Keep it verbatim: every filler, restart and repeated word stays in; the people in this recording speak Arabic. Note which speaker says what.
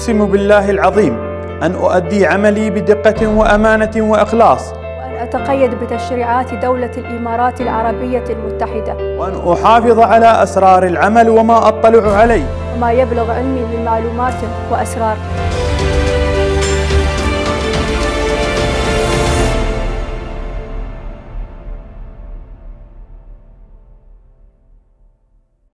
Speaker 1: أقسم بالله العظيم أن أؤدي عملي بدقة وأمانة وإخلاص،
Speaker 2: وأن أتقيد بتشريعات دولة الإمارات العربية المتحدة،
Speaker 1: وأن أحافظ على أسرار العمل وما أطلع عليه
Speaker 2: وما يبلغ علمي من معلومات وأسرار.